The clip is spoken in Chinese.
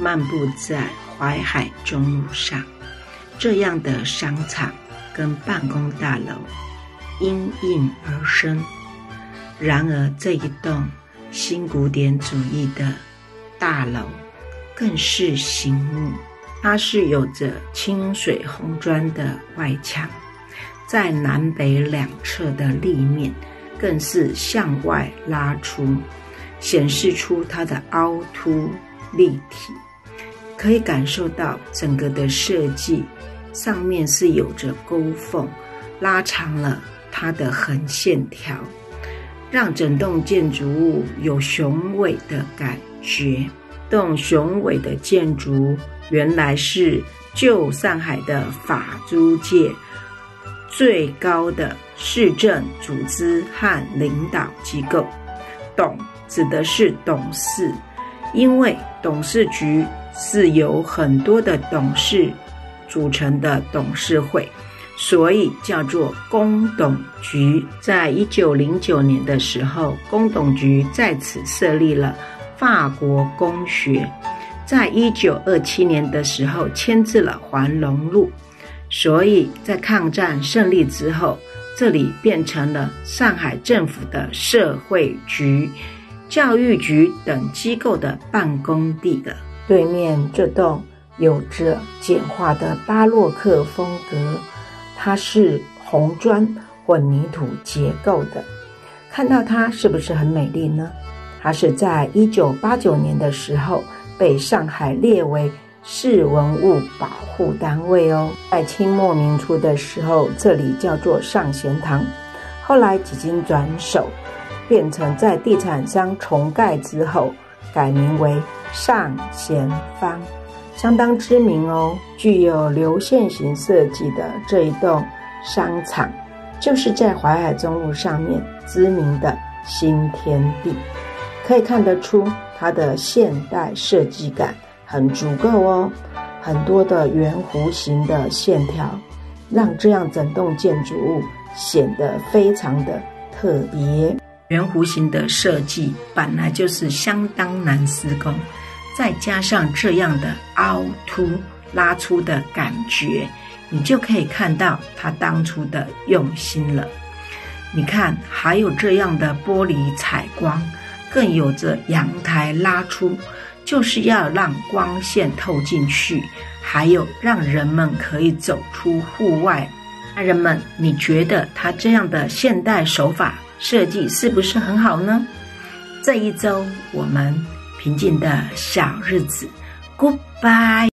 漫步在淮海中路上，这样的商场跟办公大楼应运而生。然而这一栋新古典主义的大楼更是醒目，它是有着清水红砖的外墙，在南北两侧的立面更是向外拉出，显示出它的凹凸立体，可以感受到整个的设计上面是有着沟缝，拉长了它的横线条，让整栋建筑物有雄伟的感觉。栋雄伟的建筑原来是旧上海的法租界最高的市政组织和领导机构。董指的是董事，因为董事局是由很多的董事组成的董事会，所以叫做公董局。在1909年的时候，公董局在此设立了法国公学，在1927年的时候迁至了环龙路，所以在抗战胜利之后，这里变成了上海政府的社会局、教育局等机构的办公地了。对面这栋有着简化的巴洛克风格，它是红砖混凝土结构的，看到它是不是很美丽呢？它是在1989年的时候被上海列为市文物保护单位哦。在清末民初的时候，这里叫做上贤堂，后来几经转手，变成在地产商重盖之后改名为上贤坊，相当知名哦。具有流线型设计的这一栋商场，就是在淮海中路上面知名的新天地，可以看得出它的现代设计感很足够哦，很多的圆弧形的线条，让这样整栋建筑物显得非常的特别。圆弧形的设计本来就是相当难施工，再加上这样的凹凸拉出的感觉，你就可以看到它当初的用心了。你看，还有这样的玻璃采光，更有着阳台拉出，就是要让光线透进去，还有让人们可以走出户外。家人们，你觉得它这样的现代手法设计是不是很好呢？这一周我们平静的小日子 Goodbye。